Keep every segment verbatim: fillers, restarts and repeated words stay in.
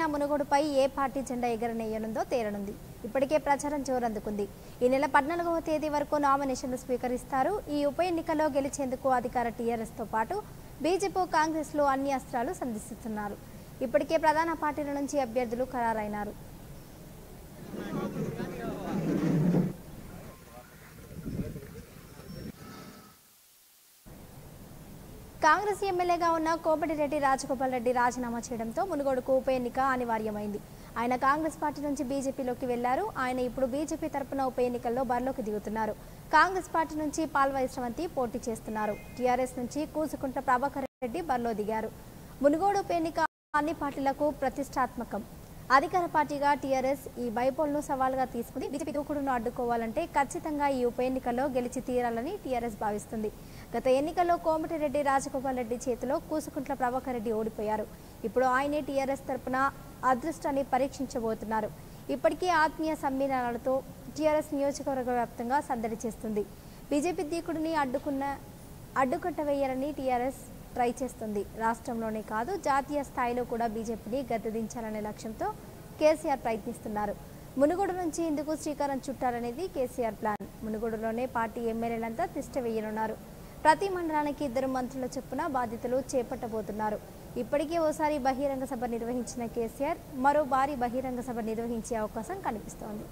మునుగోడుపై ఏ party జెండా ఎగరనేయనుందో తేలనుంది. ఇప్పటికే ప్రచారం జోరందుకుంది. ఈ నెల పద్నాలుగవ తేదీ వరకు నామినేషన్లు స్వీకరిస్తారు. ఈ ఉప ఎన్నికల్లో గెలిచేందుకు అధికార టీఆర్ఎస్ తో పాటు బీజేపీ, కాంగ్రెస్ లో అన్ని అస్త్రాలు సంధిస్తున్నారు. ఇప్పటికే ప్రధాన పార్టీల నుంచి అభ్యర్థులు ఖరారైనారు. కాంగ్రెస్ ఎమ్మెల్యేగా ఉన్న కోమటిరెడ్డి రాజగోపాల్ రెడ్డి రాజీనామా చేయడంతో మునుగోడుకు ఉప ఎన్నిక అనివార్యమైంది. ఆయన కాంగ్రెస్ పార్టీ నుంచి బీజేపీలోకి వెళ్లారు. ఆయన ఇప్పుడు బీజేపీ తరపున ఉప ఎన్నికల్లో బరిలోకి దిగుతున్నారు. కాంగ్రెస్ పార్టీ నుంచి పాల్వాయి శ్రవంతి పోటీ చేస్తున్నారు. టీఆర్ఎస్ నుంచి కూసుకుంట్ల ప్రభాకర్ రెడ్డి బరిలో దిగారు. మునుగోడు ఉప ఎన్నిక అన్ని పార్టీలకు ప్రతిష్టాత్మకం. అధికార పార్టీగా టీఆర్ఎస్ ఈ బైపోల్ను సవాల్గా తీసుకుని బీజేపీ దూకుడును అడ్డుకోవాలంటే ఖచ్చితంగా ఈ ఉప ఎన్నికల్లో గెలిచి తీరాలని టీఆర్ఎస్ భావిస్తుంది. గత ఎన్నికల్లో కోమటిరెడ్డి రాజగోపాల్ రెడ్డి చేతిలో కూసుకుంట్ల ప్రభాకర్ రెడ్డి ఓడిపోయారు. ఇప్పుడు ఆయనే టీఆర్ఎస్ తరపున అదృష్టాన్ని పరీక్షించబోతున్నారు. ఇప్పటికే ఆత్మీయ సమ్మేళనాలతో టీఆర్ఎస్ నియోజకవర్గ వ్యాప్తంగా సందడి చేస్తుంది. బీజేపీ దూకుడుని అడ్డుకున్న అడ్డుకట్ట వేయాలని టీఆర్ఎస్ ట్రై చేస్తుంది. రాష్ట్రంలోనే కాదు జాతీయ స్థాయిలో కూడా బీజేపీని గద్దెదించాలనే లక్ష్యంతో కేసీఆర్ ప్రయత్నిస్తున్నారు. మునుగోడు నుంచి ఇందుకు శ్రీకారం చుట్టాలనేది కేసీఆర్ ప్లాన్. మునుగోడులోనే పార్టీ ఎమ్మెల్యేలంతా తిష్ట వేయనున్నారు. ప్రతి మండలానికి ఇద్దరు మంత్రుల చొప్పున బాధ్యతలు చేపట్టబోతున్నారు. ఇప్పటికే ఓసారి బహిరంగ సభ నిర్వహించిన కేసీఆర్ మరో భారీ బహిరంగ సభ నిర్వహించే అవకాశం కనిపిస్తోంది.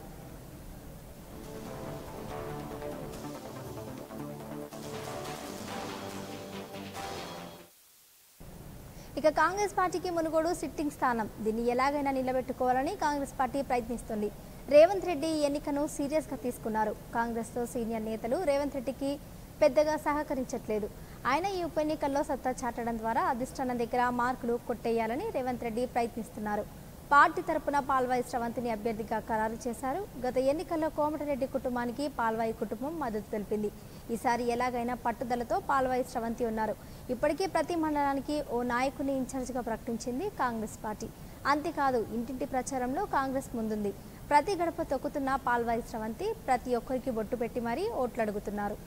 ఇక కాంగ్రెస్ పార్టీకి మునుగోడు సిట్టింగ్ స్థానం. దీన్ని ఎలాగైనా నిలబెట్టుకోవాలని కాంగ్రెస్ పార్టీ ప్రయత్నిస్తుంది. రేవంత్ రెడ్డి ఈ ఎన్నికను సీరియస్గా తీసుకున్నారు. కాంగ్రెస్తో సీనియర్ నేతలు రేవంత్ రెడ్డికి పెద్దగా సహకరించట్లేదు. ఆయన ఈ ఉప ఎన్నికల్లో సత్తా చాటడం ద్వారా అధిష్టానం దగ్గర మార్కులు కొట్టేయాలని రేవంత్ రెడ్డి ప్రయత్నిస్తున్నారు. పార్టీ తరపున పాల్వాయి శ్రవంతిని అభ్యర్థిగా ఖరారు చేశారు. గత ఎన్నికల్లో కోమటిరెడ్డి కుటుంబానికి పాల్వాయి కుటుంబం మద్దతు తెలిపింది. ఈసారి ఎలాగైనా పట్టుదలతో పాల్వాయి శ్రవంతి ఉన్నారు. ఇప్పటికే ప్రతి మండలానికి ఓ నాయకుని ఇన్ఛార్జిగా ప్రకటించింది కాంగ్రెస్ పార్టీ. అంతేకాదు ఇంటింటి ప్రచారంలో కాంగ్రెస్ ముందుంది. ప్రతి గడప తొక్కుతున్న పాల్వాయి శ్రవంతి ప్రతి ఒక్కరికి బొట్టు పెట్టి మరీ ఓట్లు అడుగుతున్నారు.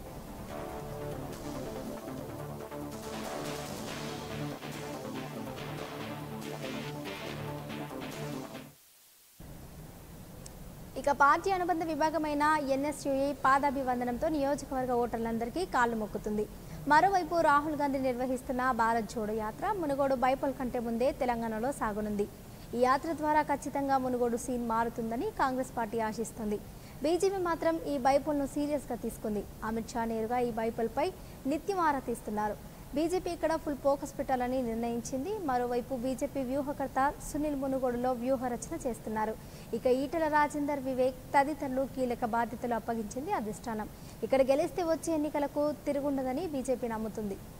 ఇక పార్టీ అనుబంధ విభాగమైన ఎన్ఎస్యుఐ పాదాభివందనంతో నియోజకవర్గ ఓటర్లందరికీ కాళ్లు మొక్కుతుంది. మరోవైపు రాహుల్ గాంధీ నిర్వహిస్తున్న భారత్ జోడో యాత్ర మునుగోడు బైపోల్ కంటే ముందే తెలంగాణలో సాగనుంది. ఈ యాత్ర ద్వారా ఖచ్చితంగా మునుగోడు సీన్ మారుతుందని కాంగ్రెస్ పార్టీ ఆశిస్తుంది. బీజేపీ మాత్రం ఈ బైపోల్ను సీరియస్గా తీసుకుంది. అమిత్ షా నేరుగా ఈ బైపోల్పై నిత్యం ఆరా తీస్తున్నారు. బీజేపీ ఇక్కడ ఫుల్ ఫోకస్ పెట్టాలని నిర్ణయించింది. మరోవైపు బీజేపీ వ్యూహకర్త సునీల్ మునుగోడులో వ్యూహ రచన చేస్తున్నారు. ఇక ఈటల రాజేందర్, వివేక్ తదితరులు కీలక బాధ్యతలు అప్పగించింది అధిష్టానం. ఇక్కడ గెలిస్తే వచ్చే ఎన్నికలకు తిరుగుండదని బీజేపీ నమ్ముతుంది.